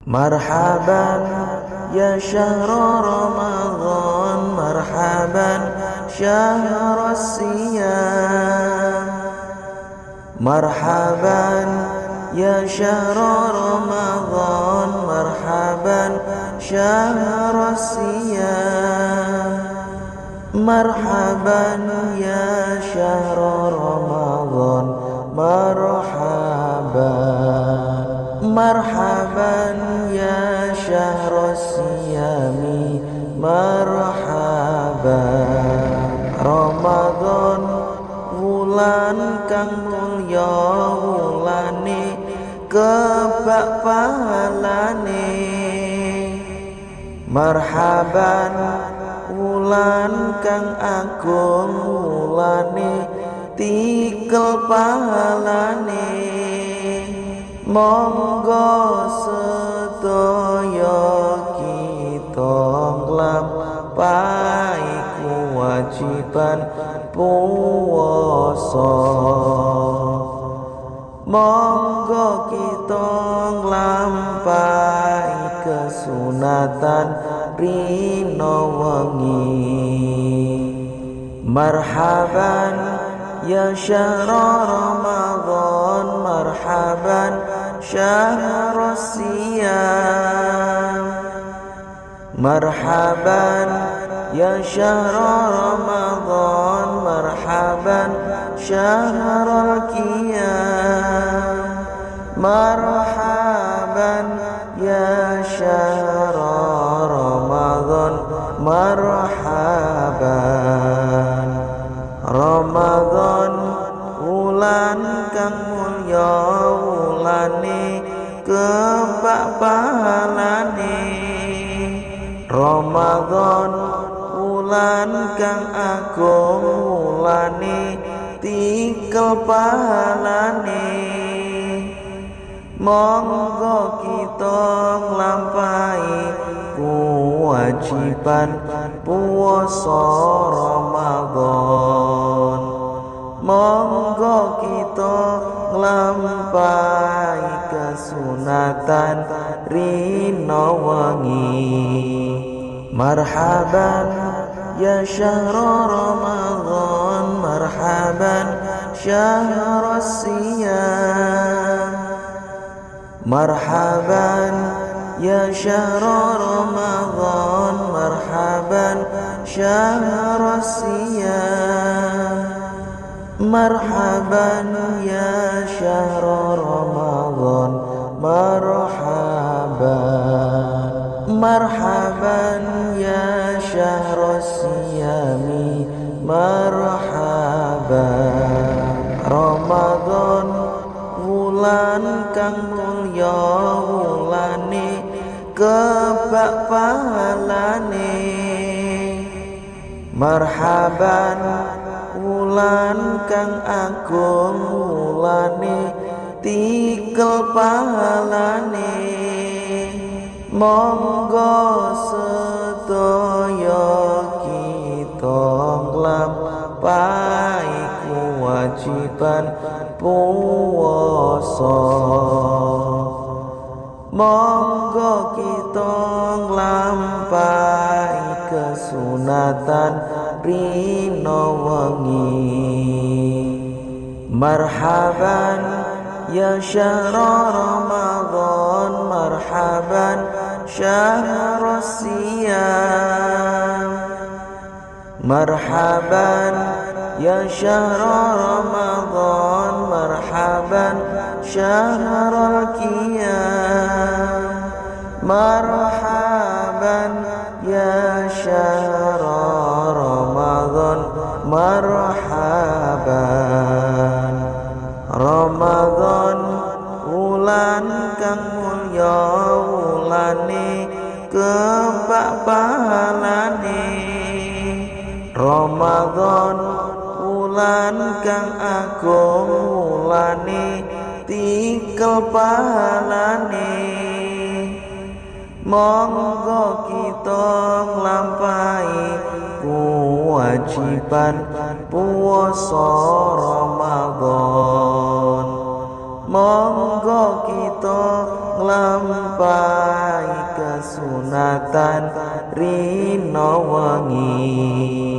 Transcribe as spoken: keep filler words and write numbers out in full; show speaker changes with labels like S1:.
S1: Marhaban ya syahrul Ramadan, marhaban syahrul siyam. Marhaban ya syahrul Ramadan, marhaban syahrul siyam. Marhaban ya syahrul Ramadan, marhaban. Marhaban ya syahrul siyami, marhaban. Ramadan wulan kang mulya, wulane kebak pahalane. Marhaban wulan kang agung, wulane tikel pahalane. Monggo sedaya kita nglampahi kewajiban puasa. Monggo kita nglampahi kesunatan rina wengi. Marhaban ya syahrul Ramadan, marhaban syahrul siyam. Marhaban ya syahrul Ramadan, marhaban syahrul qiyam. Marhaban ya syahrul Ramadan, marhaban. Ramadan wulan kang mulya, wulane kebak pahalane. Ramadan wulan kang agung, wulane tikel pahalane. Monggo kita nglampahi kewajiban puasa Ramadan. Monggo kita nglampahi kesunatan rina wengi. Marhaban ya syahrul Ramadan, marhaban syahrul siyam. Marhaban ya syahrul Ramadan, marhaban syahrul siyam. Marhaban ya syahrul Ramadan, marhaban. Marhaban ya syahrul siyami, marhaban. Ramadan wulan kang mulya, wulane kebak pahalane. Marhaban wulan kang agung, wulane tikel pahalane. Monggo sedaya kita nglampahi kewajiban puasa. Monggo kita nglampahi kesunatan rina wengi. Marhaban ya syahrul Ramadan, marhaban syahrul siyam. Marhaban ya syahrul Ramadan, marhaban syahrul qiyam. Marhaban ya syahrul Ramadan, marhaban. Ramadan wulan kang mulya, wulane kebak pahalane. Ramadan wulan kang agung, wulane tikel pahalane. Monggo kita nglampahi kewajiban puasa Ramadan. monggo kita nglampahi kesunatan rina wengi.